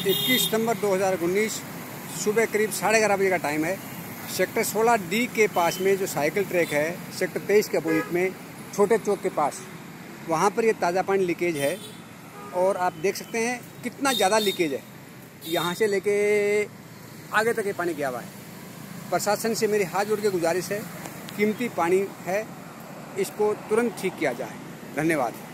21 सितंबर 2019 सुबह करीब 11:30 बजे का टाइम है। सेक्टर 16D के पास में जो साइकिल ट्रैक है, सेक्टर 23 के अपोजिट में छोटे चौक के पास, वहाँ पर ये ताज़ा पानी लीकेज है और आप देख सकते हैं कितना ज़्यादा लीकेज है। यहाँ से लेके आगे तक ये पानी गया हुआ है। प्रशासन से मेरी हाथ जोड़ के गुजारिश है, कीमती पानी है, इसको तुरंत ठीक किया जाए। धन्यवाद।